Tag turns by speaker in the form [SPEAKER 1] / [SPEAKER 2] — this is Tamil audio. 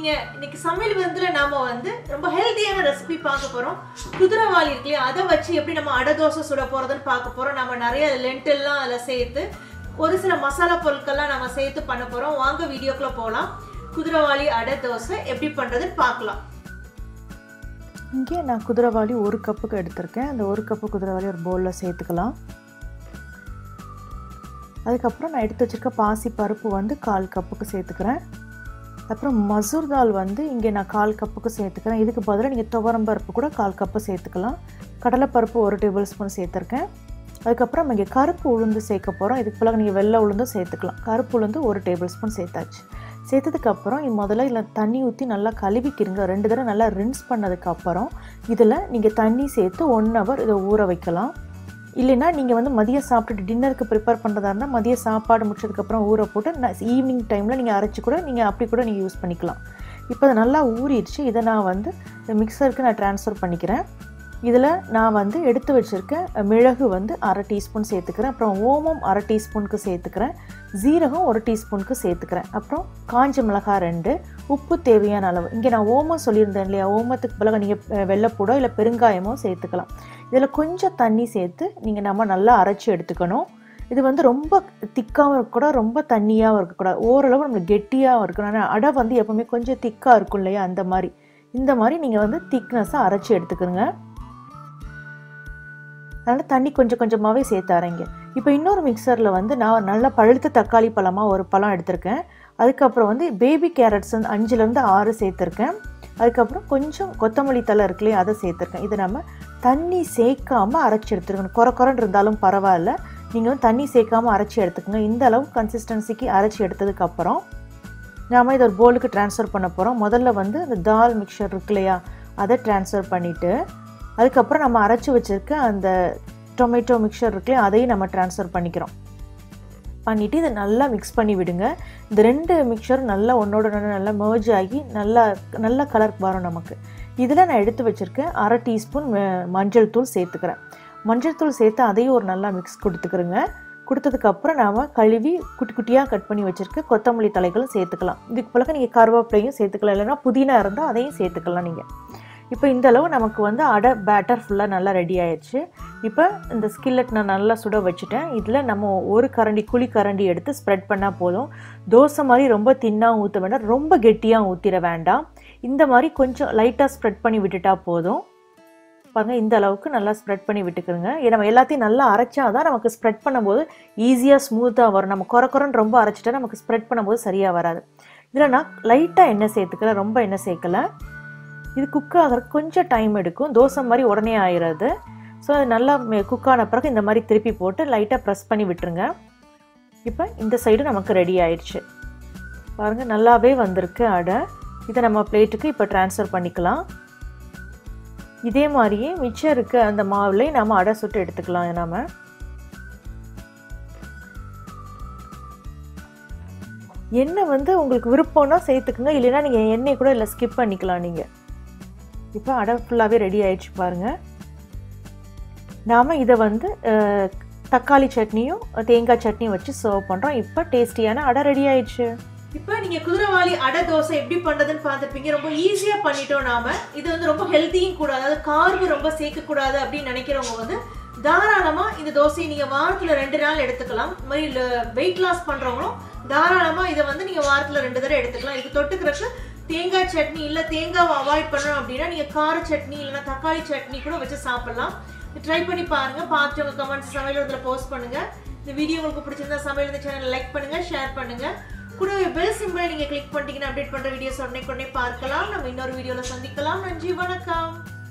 [SPEAKER 1] இருக்கீங்க? இன்னைக்கு சமையல் விருந்துல நாம வந்து ரொம்ப ஹெல்தியான ரெசிபி பார்க்க போறோம். குதிரைவாலி இருக்குல்லையா, அதை வச்சு எப்படி நம்ம அடை தோசை சுட போறதுன்னு பார்க்க போறோம். நம்ம நிறைய லென்டில்லாம் அதில் சேர்த்து ஒரு சில மசாலா பொருட்கள்லாம் நம்ம சேர்த்து பண்ண போறோம். வாங்க வீடியோக்குள்ள போகலாம். குதிரைவாலி அடை தோசை எப்படி பண்றதுன்னு பார்க்கலாம்.
[SPEAKER 2] இங்கே நான் குதிரைவாலி 1 கப்புக்கு எடுத்திருக்கேன். அந்த 1 கப்பு குதிரைவாலி ஒரு பவுலில் சேர்த்துக்கலாம். அதுக்கப்புறம் நான் எடுத்து வச்சுருக்க பாசி பருப்பு வந்து 1/4 கப்புக்கு சேர்த்துக்கிறேன். அப்புறம் மசூர் தால் வந்து இங்கே நான் 1/4 கப்புக்கு சேர்த்துக்கிறேன். இதுக்கு பதிலாக நீங்கள் துவரம் பருப்பு கூட 1/4 கப்பு சேர்த்துக்கலாம். கடலைப்பருப்பு 1 டேபிள் ஸ்பூன் சேர்த்துருக்கேன். அதுக்கப்புறம் இங்கே கருப்பு உளுந்து சேர்க்க போகிறோம். இதுக்கு பிறகு நீங்கள் வெள்ளை உளுந்தும் சேர்த்துக்கலாம். கருப்பு உளுந்து 1 டேபிள் ஸ்பூன் சேர்த்தாச்சு. சேர்த்ததுக்கப்புறம் முதல்ல இதில் தண்ணி ஊற்றி நல்லா கழுவிக்கிருங்க. 2 தடவை நல்லா ரின்ஸ் பண்ணதுக்கப்புறம் இதில் நீங்கள் தண்ணி சேர்த்து 1 ஹவர் இதை ஊற வைக்கலாம். இல்லைன்னா நீங்கள் வந்து மதியம் சாப்பிட்டுட்டு டின்னருக்கு ப்ரிப்பேர் பண்ணுறதா இருந்தால் மதியம் சாப்பாடு முடிச்சதுக்கப்புறம் ஊற போட்டு ஈவினிங் டைமில் நீங்கள் அரைச்சி கூட நீங்கள் அப்படி கூட நீங்கள் யூஸ் பண்ணிக்கலாம். இப்போ அது நல்லா ஊறிடுச்சு. இதை நான் வந்து மிக்சருக்கு நான் ட்ரான்ஸ்ஃபர் பண்ணிக்கிறேன். இதில் நான் வந்து எடுத்து வச்சுருக்கேன் மிளகு வந்து 1/2 டீஸ்பூன் சேர்த்துக்கிறேன். அப்புறம் ஓமம் 1/2 டீஸ்பூனுக்கு சேர்த்துக்கிறேன். ஜீரகம் 1 டீஸ்பூனுக்கு சேர்த்துக்கிறேன். அப்புறம் காஞ்ச மிளகாய் 2, உப்பு தேவையான அளவு. இங்கே நான் ஓமம் சொல்லியிருந்தேன் இல்லையா, ஓமத்துக்கு பிறகு நீங்கள் வெள்ளைப்பூடோ இல்லை பெருங்காயமோ சேர்த்துக்கலாம். இதில் கொஞ்சம் தண்ணி சேர்த்து நம்ம நல்லா அரைச்சி எடுத்துக்கணும். இது வந்து ரொம்ப திக்காகவும் இருக்கக்கூடாது, ரொம்ப தண்ணியாகவும் இருக்கக்கூடாது, ஓரளவு நம்மளுக்கு கெட்டியாகவும் இருக்கணும். ஆனால் அடை வந்து எப்போவுமே கொஞ்சம் திக்காக இருக்கும் இல்லையா, இந்த மாதிரி நீங்கள் வந்து திக்னஸாக அரைச்சி எடுத்துக்கிறங்க. அதனால் தண்ணி கொஞ்சம் கொஞ்சமாகவே சேர்த்து அரைங்க. இப்போ இன்னொரு மிக்சரில் வந்து நான் நல்லா பழுத்த தக்காளி பழமாக 1 பழம் எடுத்திருக்கேன். அதுக்கப்புறம் வந்து பேபி கேரட்ஸ் வந்து 5லேருந்து 6 சேர்த்துருக்கேன். அதுக்கப்புறம் கொஞ்சம் கொத்தமல்லி தழை இருக்குல்லையே, அதை சேர்த்துருக்கேன். இதை நம்ம தண்ணி சேர்க்காமல் அரைச்சி எடுத்துருக்கணும். குறன்னு இருந்தாலும் பரவாயில்ல, நீங்கள் வந்து தண்ணி சேர்க்காமல் அரைச்சி எடுத்துக்கோங்க. இந்த அளவு கன்சிஸ்டன்சிக்கு அரைச்சி எடுத்ததுக்கப்புறம் நாம் இதை ஒரு பவுலுக்கு ட்ரான்ஸ்ஃபர் பண்ண போகிறோம். முதல்ல வந்து இந்த தால் மிக்சர் இருக்கு இல்லையா, அதை ட்ரான்ஸ்ஃபர் பண்ணிவிட்டு அதுக்கப்புறம் நம்ம அரைச்சி வச்சுருக்க அந்த டொமேட்டோ மிக்சர் இருக்குல்லையா, அதையும் நம்ம ட்ரான்ஸ்ஃபர் பண்ணிவிட்டு இதை நல்லா மிக்ஸ் பண்ணி விடுங்க. இந்த 2 மிக்சரும் நல்லா ஒன்றோட நல்லா மெர்ஜ் ஆகி நல்ல கலர் வரும் நமக்கு. இதில் நான் எடுத்து வச்சுருக்கேன் 1/2 டீஸ்பூன் மஞ்சள் தூள் சேர்த்துக்கிறேன். மஞ்சள் தூள் சேர்த்து அதையும் ஒரு நல்லா மிக்ஸ் கொடுத்துக்கிறேங்க. கொடுத்ததுக்கப்புறம் நாம் கழுவி குட்டி குட்டியாக கட் பண்ணி வச்சுருக்க கொத்தமல்லி தலைகளும் சேர்த்துக்கலாம். இதுக்கு பிறகு நீங்கள் கருவேப்பிலையும் சேர்த்துக்கலாம், இல்லைன்னா புதினா இருந்தால் அதையும் சேர்த்துக்கலாம் நீங்கள். இப்போ இந்த அளவு நமக்கு வந்து அடை பேட்டர் ஃபுல்லாக நல்லா ரெடி ஆயிடுச்சு. இப்போ இந்த ஸ்கில்லட் நான் நல்லா சுட வச்சுட்டேன். இதில் நம்ம 1 குழி கரண்டி எடுத்து ஸ்ப்ரெட் பண்ணால் போதும். தோசை மாதிரி ரொம்ப தின்னாக ஊற்ற வேண்டாம், ரொம்ப கெட்டியாக ஊற்றிட வேண்டாம். இந்த மாதிரி கொஞ்சம் லைட்டாக ஸ்ப்ரெட் பண்ணி விட்டுட்டா போதும். பாருங்கள், இந்த அளவுக்கு நல்லா ஸ்ப்ரெட் பண்ணி விட்டுக்கிறோங்க. நம்ம எல்லாத்தையும் நல்லா அரைச்சா தான் நமக்கு ஸ்ப்ரெட் பண்ணும்போது ஈஸியாக ஸ்மூத்தாக வரும். நம்ம குறன்னு ரொம்ப அரைச்சிட்டா நமக்கு ஸ்ப்ரெட் பண்ணும்போது சரியாக வராது. இதில் நான் லைட்டாக எண்ணெய் சேர்த்துக்கிறேன், ரொம்ப எண்ணெய் சேர்க்கலை. இது குக் ஆகிறதுக்கு கொஞ்சம் டைம் எடுக்கும், தோசை மாதிரி உடனே ஆயிடாது. ஸோ அது நல்லா குக் ஆன பிறகு இந்த மாதிரி திருப்பி போட்டு லைட்டாக ப்ரெஸ் பண்ணி விட்டுருங்க. இப்போ இந்த சைடு நமக்கு ரெடி ஆயிடுச்சு. பாருங்கள், நல்லாவே வந்திருக்கு அடை. இதை நம்ம பிளேட்டுக்கு இப்போ ட்ரான்ஸ்ஃபர் பண்ணிக்கலாம். இதே மாதிரியே மிச்சம் இருக்க அந்த மாவுலேயே நம்ம அடை சுட்டு எடுத்துக்கலாம். நாம் எண்ணெய் வந்து உங்களுக்கு விருப்பம்னா சேர்த்துக்குங்க, இல்லைன்னா நீங்கள் எண்ணெய் கூட இல்லை ஸ்கிப் பண்ணிக்கலாம் நீங்கள். இப்போ அடை ஃபுல்லாகவே ரெடி ஆயிடுச்சு பாருங்கள். நாம் இதை வந்து தக்காளி சட்னியும் தேங்காய் சட்னியும் வச்சு சர்வ் பண்ணுறோம். இப்போ டேஸ்டியான அடை ரெடி ஆயிடுச்சு.
[SPEAKER 1] இப்போ நீங்கள் குதிரைவாலி அடை தோசை எப்படி பண்ணுறதுன்னு பார்த்துருப்பீங்க. ரொம்ப ஈஸியாக பண்ணிட்டோம் நாம். இது வந்து ரொம்ப ஹெல்த்தியும் கூட, அதாவது கார்பு ரொம்ப சேர்க்கக்கூடாது அப்படின்னு நினைக்கிறவங்க வந்து தாராளமாக இந்த தோசையை நீங்கள் வாரத்தில் 2 நாள் எடுத்துக்கலாம். இந்த மாதிரி வெயிட் லாஸ் பண்ணுறவங்களும் தாராளமாக இதை வந்து நீங்கள் வாரத்தில் 2 தடவை எடுத்துக்கலாம். இதுக்கு தொட்டுக்கிறதுக்கு தேங்காய் சட்னி இல்லை தேங்காவை அவாய்ட் பண்ணணும் அப்படின்னா நீங்கள் கார சட்னி இல்லைன்னா தக்காளி சட்னி கூட வச்சு சாப்பிட்லாம். ட்ரை பண்ணி பாருங்கள். பார்த்து உங்கள் கமெண்ட்ஸ் சமையல் இதில் போஸ்ட் பண்ணுங்கள். இந்த வீடியோ உங்களுக்கு பிடிச்சிருந்தா சமையல் இந்த சேனல் லைக் பண்ணுங்கள், ஷேர் பண்ணுங்கள். கூடவே பெல் சிம்பிளை நீங்கள் கிளிக் பண்ணிட்டீங்கன்னா அப்டேட் பண்ணுற வீடியோஸ் உடனே பார்க்கலாம். நம்ம இன்னொரு வீடியோவில் சந்திக்கலாம். நன்றி, வணக்கம்.